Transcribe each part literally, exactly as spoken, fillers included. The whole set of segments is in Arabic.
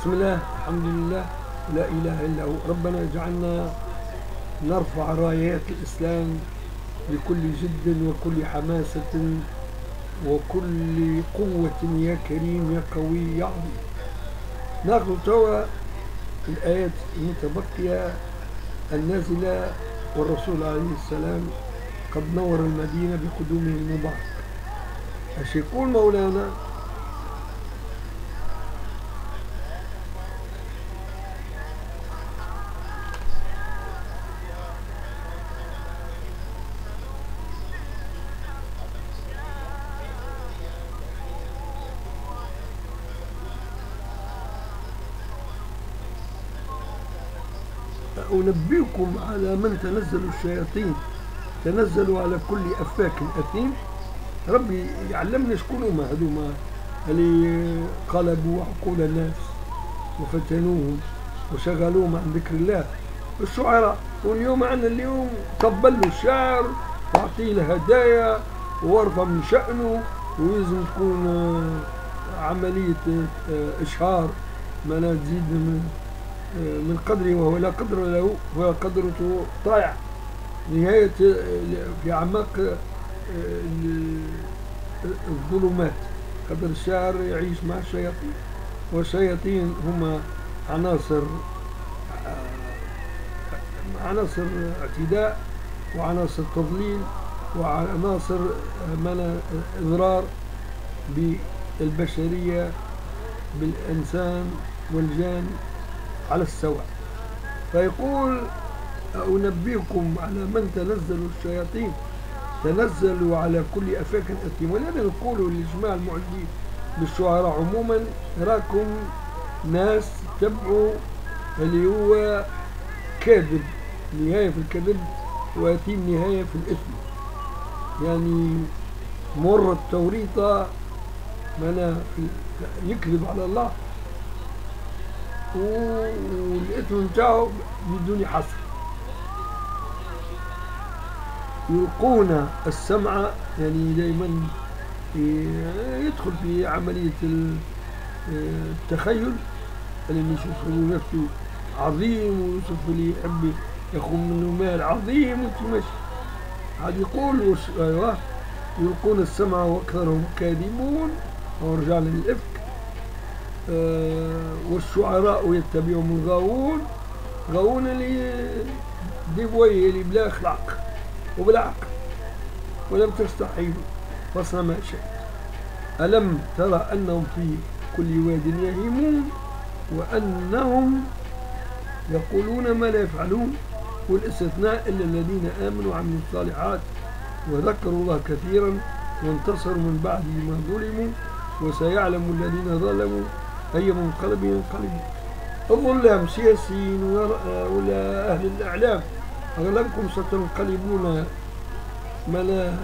بسم الله، الحمد لله، لا إله إلا هو. ربنا اجعلنا نرفع رايات الإسلام بكل جد وكل حماسة وكل قوة يا كريم يا قوي يا عظيم. ناخذ توا الآيات المتبقية النازلة، والرسول عليه السلام قد نور المدينة بقدومه المبارك. اش يقول مولانا؟ أنبئكم على من تنزل الشياطين، تنزلوا على كل أفاك أثيم. ربي يعلمنا شكون هما هذوما اللي قلبوا عقول الناس وفتنوهم وشغلوهم عن ذكر الله، الشعراء. واليوم عندنا اليوم قبلوا الشعر وأعطيه له هدايا وارفع من شأنه، ويلزم تكون عملية إشهار ما لا تزيد من من قدره، وهو لا قدر له، وقدرته طائع نهاية في أعماق الظلمات. قدر الشاعر يعيش مع الشياطين، والشياطين هما عناصر عناصر اعتداء وعناصر تضليل وعناصر منع إضرار بالبشرية بالإنسان والجان على السواء. فيقول أنبئكم على من تنزل الشياطين، تنزلوا على كل أفاك أثيم. ولهذا نقول لجماعة المعجبين بالشعراء عموما، راكم ناس تبعوا اللي هو كاذب نهاية في الكذب وأثيم نهاية في الإثم، يعني مر التوريطة معناها يكذب على الله والإثم نتاعو بدون حصر. يلقون السمع، يعني دائما يدخل في عملية التخيل، اللي يشوف نفسه عظيم ويشوف اللي يحب ياخذ منه مال عظيم وتمشي. عاد يقول ايوه يلقون السمع واكثرهم كاذبون، ورجع للإفك. آه والشعراء يتبعهم الغاوون، غاوون اللي ديبوي اللي بلا اخلاق وبلا عقل، ولم تستحيلوا فصل ما شئت. ألم ترى أنهم في كل واد يهيمون وأنهم يقولون ما لا يفعلون، والاستثناء إلا الذين آمنوا وعملوا الصالحات وذكروا الله كثيرا وانتصروا من بعد ما ظلموا وسيعلم الذين ظلموا أي منقلب ينقلبون. الظلام سياسيين ولا أهل الإعلام أغلبكم ستنقلبون ملا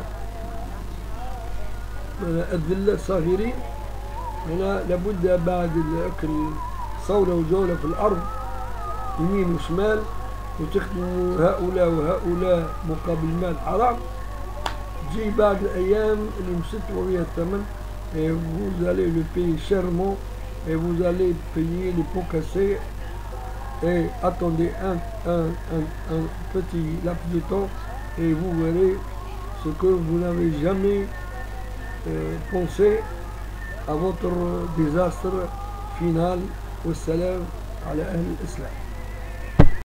ملا الذلة صاغرين. هنا لابد بعد الأكل صولة وجولة في الأرض يمين وشمال، وتخدموا هؤلاء وهؤلاء مقابل مال حرام. تجي بعد الأيام اللي مستوى بها الثمن، et vous allez le payer chèrement, et vous allez payer les pots cassés, et attendez un, un, un, un petit laps de temps et vous verrez ce que vous n'avez jamais euh, pensé à votre désastre final. والسلام على أهل الإسلام.